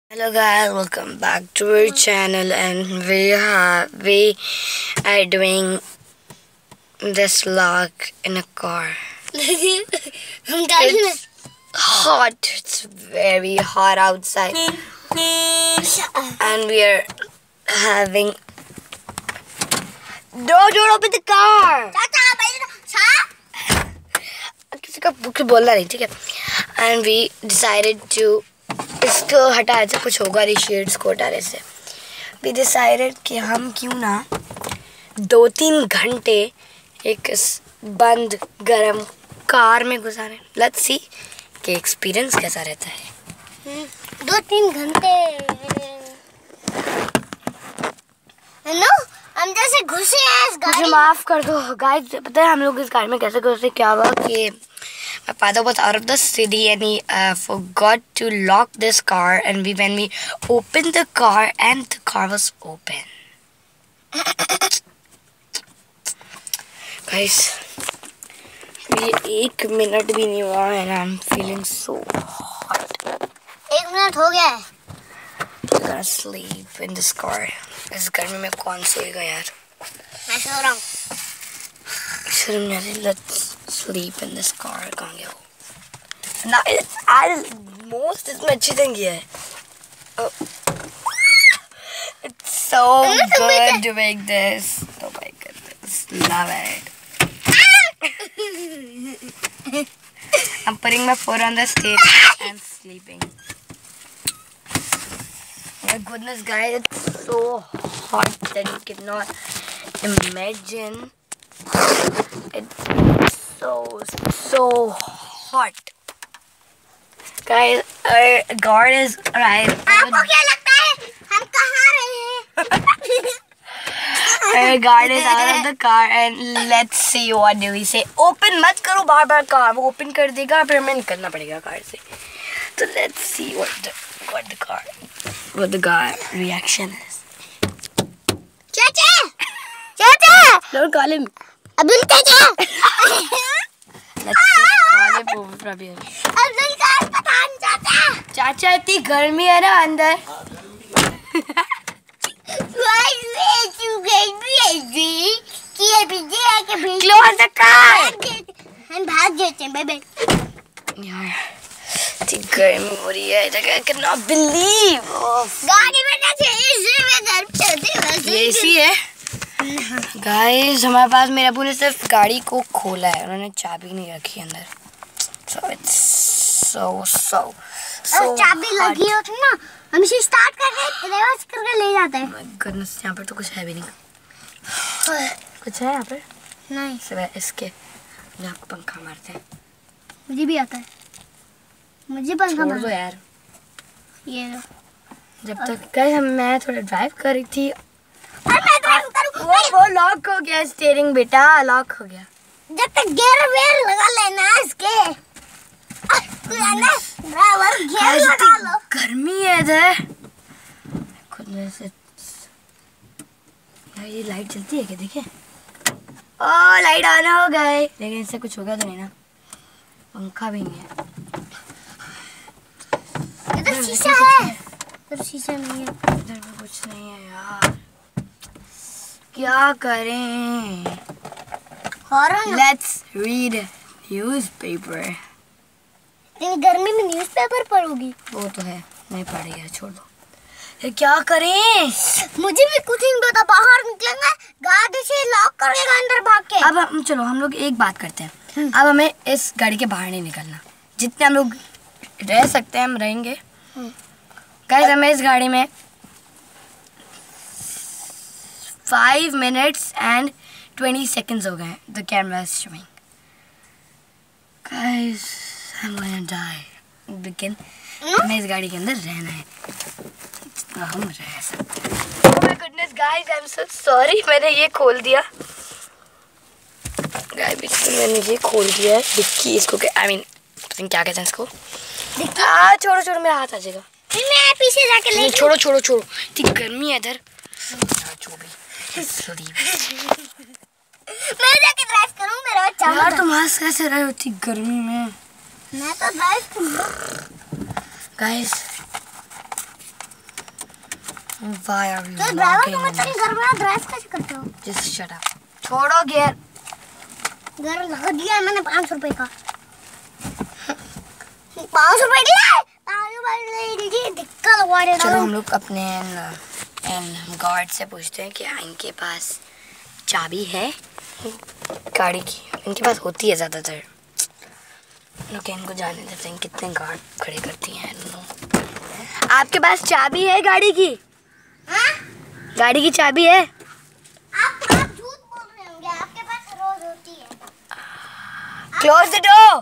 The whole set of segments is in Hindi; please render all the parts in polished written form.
Hello guys, welcome back to our channel, and we are doing this vlog in a car. It's hot. It's very hot outside, and we are having. Don't open the car. किसी का कुछ बोलना नहीं, ठीक है? And we decided to इसको हटाने से कुछ होगा नहीं, शेड्स को हटाने से भी डिसाइडेड कि हम क्यों ना 2-3 घंटे एक बंद गरम कार में गुजारें। लेट्स सी कि एक्सपीरियंस कैसा रहता है। 2-3 घंटे हम जैसे घुसे हैं इस गाड़ी। मुझे माफ कर दो गाइस, पता है हम लोग इस गाड़ी में कैसे घुसे? क्या हुआ कि my father was out of the city and he forgot to lock this car, and when we opened the car and the car was open. Guys, ये 1 मिनट भी नहीं हुआ and I'm feeling so hot. 1 minute हो गया है। I'm gonna sleep in this car. इस गर्मी में कौन सोएगा यार? मैं सो रहा हूँ। शर्म नहीं आ रही? Let's sleep in this car. कहाँ गया वो? ना most इसमें अच्छी तरह किया है। It's so good doing this. Oh my goodness, love it. I'm putting my foot on the steering and sleeping. My goodness, guys, it's so hot that you cannot imagine. It's so hot. Guys, our guard is right. आपको क्या लगता है हम कहाँ रहे हैं? Our guard is out of the car and let's see what do we say. Open मत करो बार-बार कार, वो open कर देगा फिर हमें निकलना पड़ेगा कार से. So let's see what the guy reaction is. चाचा! Don't call him. अब्दुल चाचा! Let's just call him over from here. Abdul का पठान चाचा! चाचा इतनी गर्मी है ना अंदर. Close the car. हम भाग जाते हैं, बाय यार इतनी गर्मी हो रही है, I cannot believe. गाड़ी में ना एसी में गर्म चलती वैसे ये एसी है. गाइस हमारे पास, मेरे अब्बू ने सिर्फ गाड़ी को खोला है, उन्होंने चाबी नहीं रखी अंदर. So it's so चाबी लगी होती ना, हम इसे स्टार्ट करके रिवर्स करके ले जाते हैं. My goodness, यहाँ पर तो कुछ है भी नहीं. कुछ है यहाँ पर? नहीं, सिवाय इसके. यहाँ पंखा मारते हैं. मुझे भी आता है. मुझे पंखा छोड़ दो यार. ये लो. जब तक गाइस मैं थोड़ा ड्राइव कर रही थी, और मैं ड्राइव करूँ. वो लॉक हो गया स्टीयरिंग, बेटा लॉक हो गया. जब तक गियर वेयर लगा लेना इसके. ड्राइवर गियर लगा लो. गर्मी है इधर. खुद से यार ये लाइट चलती है क्या? देखिए, ओ लाइट ऑन हो गए, लेकिन इससे कुछ होगा तो नहीं ना? पंखा भी नहीं है. इधर शीशा है. इधर शीशा नहीं है. इधर भी कुछ नहीं है यार. क्या करें? Let's read newspaper. इन गर्मी में न्यूज़पेपर पढ़ोगी? वो तो है, नहीं पढ़ेगा, छोड़ दो. फिर क्या करें? मुझे भी कुछ नहीं पता. बाहर निकलेंगे, गाड़ी से लॉक करेगा अंदर भाग के. अब चलो हम लोग एक बात करते हैं. अब हमें इस गाड़ी के बाहर नहीं निकलना. जितने हम लोग रह सकते हैं हम रहेंगे. गाइस हमें इस गाड़ी में 5 minutes and 20 seconds हो गए. The camera is showing. Guys, I'm gonna die. लेकिन हमें इस गाड़ी के अंदर रहना है जितना हम रह सकते हैं. Oh my goodness guys, I'm so sorry. मैंने ये खोल दिया. Guys, मैंने ये खोल दिया है डिक्की. इसको I mean क्या कहते हैं इसको? छोड़ो मेरा हाथ आ जाएगा. मैं पीछे जाके ले. छोड़ो इतनी गर्मी है इधर. जो भी मैं जाके ड्राइव करूं. मेरा अच्छा यार तुम हंस कैसे रहे हो इतनी गर्मी में? मैं तो ड्राइव करूंगा. गाइस Why are you तो ड्राइवर तुम vlogging? इतनी घर में ड्राइव कैसे करते हो? Just shut up. छोड़ो गियर. घर लगा दिया है मैंने 500 रुपए का. 500 रुपए दिया. दिक्कत लगवा रहे चलो हम लोग अपने गार्ड से पूछते हैं कि इनके पास चाबी है गाड़ी की. इनके पास होती है ज़्यादातर. लोग इनको जाने देते हैं कितने गार्ड खड़े करती हैं. आपके पास चाबी है गाड़ी की? हाँ? गाड़ी की चाबी है? आप झूठ बोल रहे होंगे. आपके पास रोज होती है. Close the door.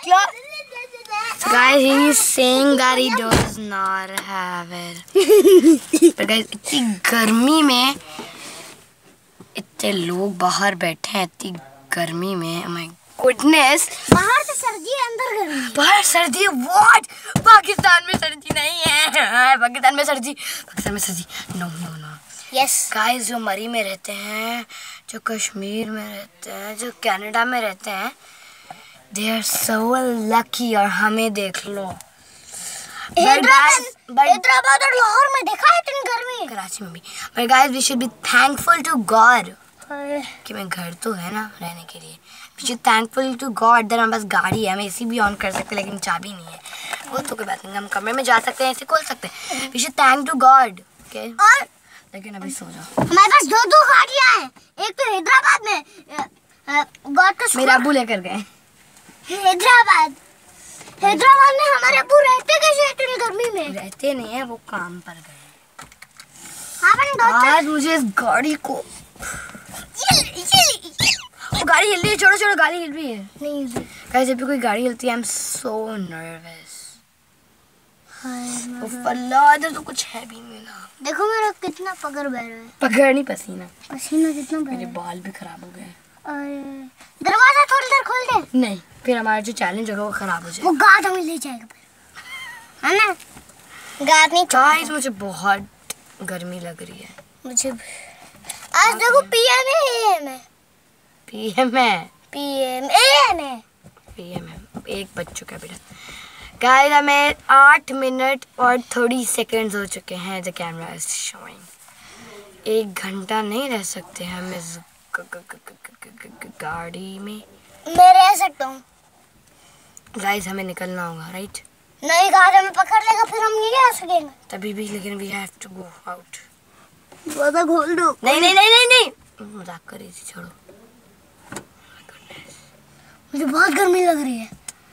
Guys, he is saying that he does not have it. But guys, इतनी गर्मी में इतने लोग बाहर बैठे हैं. इतनी गर्मी में, oh my goodness. बाहर से सर्दी है, अंदर गर्मी. बाहर सर्दी है? What? पाकिस्तान में सर्दी नहीं है. पाकिस्तान में सर्दी. No, no, no. Yes. Guys, जो मरी में रहते हैं, जो कश्मीर में रहते हैं, जो कनाडा में रहते हैं, they are so lucky. और हमें देख लो. हैदराबाद और लाहौर में देखा है इतनी गर्मी. कराची में भी. But guys, we should be thankful to God कि मैं घर तो है ना रहने के लिए. We should thankful to God that हमारे पास गाड़ी है. हम एसी भी ऑन कर सकते हैं लेकिन चाबी नहीं है. वो तो कोई बात नहीं. हम कमरे में जा सकते हैं, एसी खोल सकते हैं. We should thank to God. Okay? और लेकिन अभी सो जाओ. हमारे पास दो गाड़ियाँ हैं. एक तो हैदराबाद में गॉड का मेरा अब्बू लेकर गए. हैदराबाद में हमारे अब्बू रहते कैसे इतनी गर्मी में? रहते नहीं है, वो काम पर गए. आपने आज मुझे इस गाड़ी को वो गाड़ी हिल रही है. छोड़ो गाड़ी हिल रही है. नहीं गाइस, जब भी कोई गाड़ी हिलती है, आई एम सो नर्वस. अल्लाह, इधर तो कुछ है भी नहीं ना. देखो मेरा कितना पकड़ बह रहा है. पकड़ नहीं, पसीना. पसीना कितना बह मेरे रहा है. बाल भी खराब हो गए. और दरवाजा थोड़ी देर खोल दे. नहीं, फिर हमारा जो चैलेंज होगा वो खराब हो वो जाएगा. गाद हमें ले जाएगा है ना. गाद नहीं. गाइस, मुझे बहुत गर्मी लग रही है. मुझे आज देखो पीएम है. पीएम है. पीएम है. 1 बज चुका है बेटा. गाइस, हमें 8 मिनट और 30 सेकंड्स हो चुके हैं. The camera is showing. 1 घंटा नहीं रह सकते हम इस गाड़ी में. मैं रह सकता हूँ. गाइस, हमें निकलना होगा. राइट? नहीं, गाद हमें पकड़ लेगा, फिर हम नहीं रह सकेंगे. तभी भी, लेकिन we have to go out. दरवाजा खोल दो. नहीं. मजाक कर रही थी. छोड़ो. मुझे बहुत गर्मी लग रही है.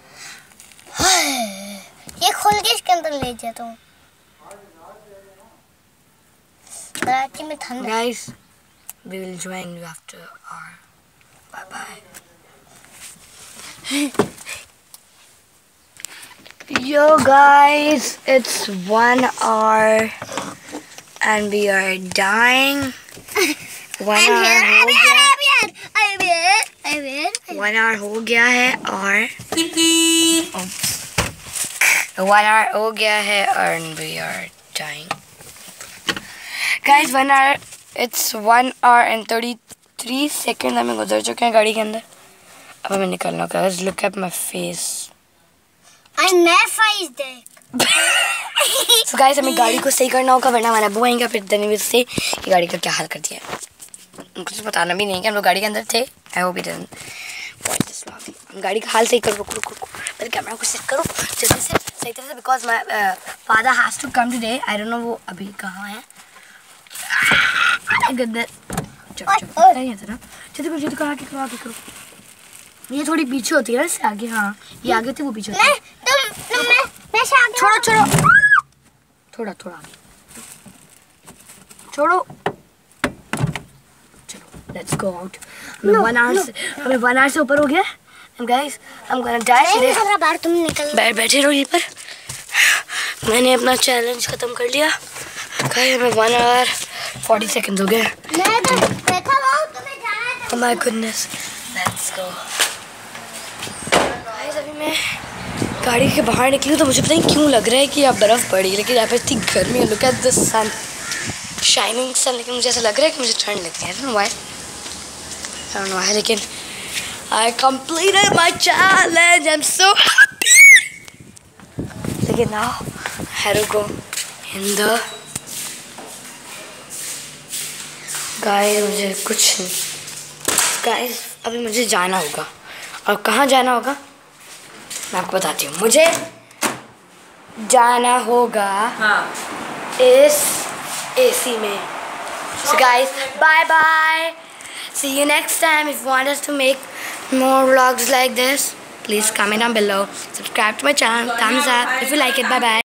ये खोल के इसके अंदर ले जाता हूँ. कराची में ठंड. Guys, we will join you after our bye. Yo guys, it's 1 hour and we are dying. 1 hour हो गया. 1 hour हो गया है और 1 hour हो गया है and we are dying. Guys, 1 hour. It's 1 hour and 33 seconds हमें गुजर चुके हैं गाड़ी के अंदर. अब हमें निकलना होगा. Guys, look at my face. So guys, हमें गाड़ी को सही करना होगा वरना हमारा अब्बू आएंगे फिर देने से कि गाड़ी का क्या हाल कर दिया है. उनको तो बताना भी नहीं कि हम लोग गाड़ी के अंदर थे. I hope he didn't watch this vlog. हम गाड़ी का हाल सही करो. रुको. पहले कैमरा को सेट करो जल्दी से सही तरह से because my father has to come today. I don't know वो अभी कहाँ है. जल्दी करो. ये थोड़ी पीछे होती है ना इससे आगे. हाँ, ये आगे थी, वो पीछे होती है. छोड़ो. थोड़ा आगे छोड़ो. चलो, लेट्स गो आउट. हमें 1 hour से ऊपर हो गया. And guys, I'm gonna die today. बैठे रहो यहीं पर. मैंने अपना चैलेंज खत्म कर लिया. गाइस, हमें 1 hour 40 seconds हो गए. Oh my goodness. Let's go. Guys, अभी मैं गाड़ी के बाहर निकली हूँ तो मुझे पता नहीं क्यों लग रहा है कि यहाँ बर्फ़ पड़ी. लेकिन यहाँ पे इतनी गर्मी है. Look at the sun, shining sun. लेकिन मुझे ऐसा लग रहा है कि मुझे ठंड लगती है. I don't know why. लेकिन I completed my challenge. I'm so happy. लेकिन now I have to go in the guys मुझे कुछ गाइस अभी मुझे जाना होगा, और कहाँ जाना होगा मैं आपको बताती हूँ। मुझे जाना होगा इस AC में। So guys, bye bye. See you next time. If you want us to make more vlogs like this, please comment down below. Subscribe to my channel. Thumbs up if you like it. Bye bye.